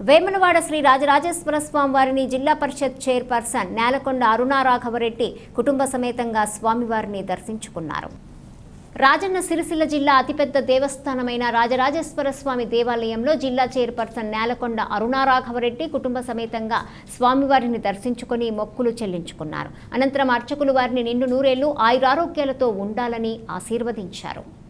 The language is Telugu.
వేములవాడ శ్రీ రాజరాజేశ్వర స్వామి వారిని జిల్లా పరిషత్ చైర్పర్సన్ నేలకొండ అరుణ రాఘవరెడ్డి కుటుంబ సమేతంగా స్వామివారిని దర్శించుకున్నారు. రాజన్న సిరిసిల్ల జిల్లా అతిపెద్ద దేవస్థానమైన రాజరాజేశ్వర స్వామి దేవాలయంలో జిల్లా చైర్పర్సన్ నేలకొండ అరుణ రాఘవరెడ్డి కుటుంబ సమేతంగా స్వామివారిని దర్శించుకుని మొక్కులు చెల్లించుకున్నారు. అనంతరం అర్చకులు వారిని నిండు నూరేళ్లు ఆయురారోగ్యాలతో ఉండాలని ఆశీర్వదించారు.